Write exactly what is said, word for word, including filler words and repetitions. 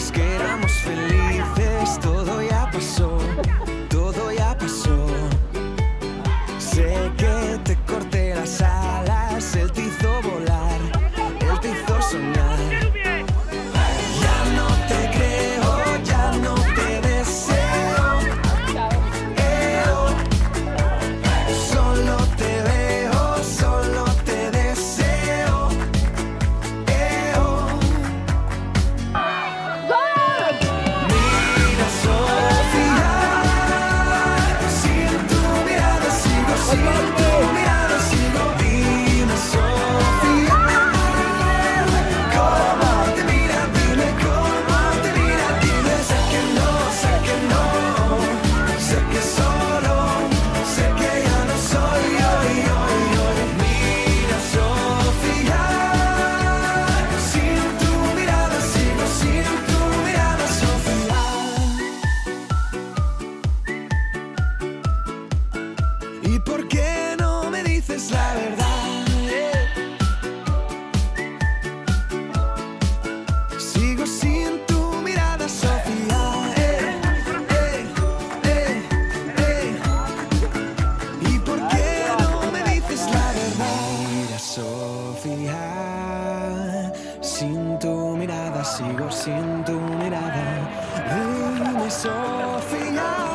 dijimos que éramos felices, todo ya pasó, todo ya pasó. Sé que te corté las alas, él te hizo volar, él te hizo soñar. Ya no te creo, ya no te deseo. Eo. Solo te veo, solo te deseo. Eo. Mira, Sofía, sin tu mirada sigo, sin tu mirada sigo. Dime, Sofía, cómo te mira, dime cómo te mira, dime. Sé que no, sé que no, sé que solo, sé que ya no soy yo, yo, yo. Mira, Sofía, sin tu mirada sigo, sin tu mirada, Sofía. ¿Y por qué no me dices la verdad? eh? Sigo sin tu mirada, Sofía. eh, eh, eh, eh. ¿Y por qué no me dices la verdad? Mira, Sofía, sin tu mirada sigo, sin tu mirada. Dime, Sofía.